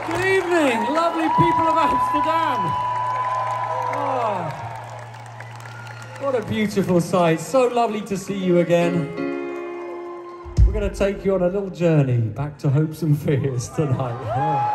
Good evening, lovely people of Amsterdam. Oh, what a beautiful sight. So lovely to see you again. We're going to take you on a little journey back to hopes and fears tonight. Oh.